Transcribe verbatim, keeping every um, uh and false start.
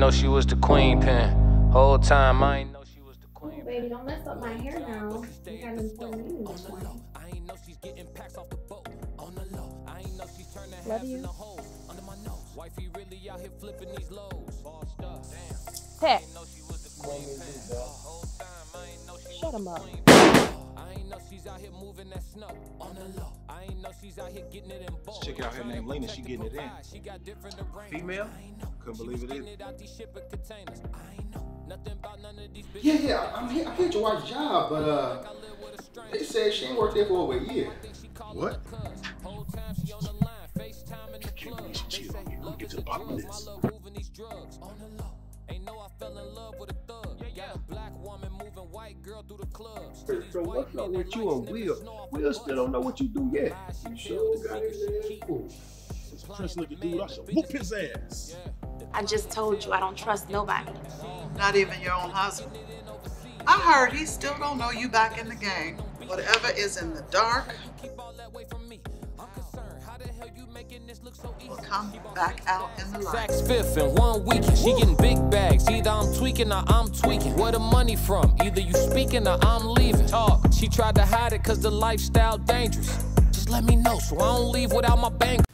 know she was the queen pin. Whole time I ain't know she was the queen. Oh, baby, don't mess up my hair now. You got an important meeting this morning. Love you. Heck. Shut him up. This chick out here named Lena, she getting it in. Female? Couldn't believe it is. Yeah, yeah, I'm here, I'm here to watch job, but uh, they said she ain't worked there for over a year. What? I can't believe she cheated on me. Let me get to the bottom of this. So what's up with you and Will? Will still don't know what you do yet. You sure got his ass cool. This Prince looking dude, I shall whoop his ass. I just told you I don't trust nobody. Not even your own husband. I heard he still don't know you back in the game. Whatever is in the dark will come back out in the light. Saks fifth in one weekend, she getting big bags. Either I'm tweaking or I'm tweaking. Where the money from? Either you speaking or I'm leaving. Talk. She tried to hide it cause the lifestyle dangerous. Just let me know so I don't leave without my bank.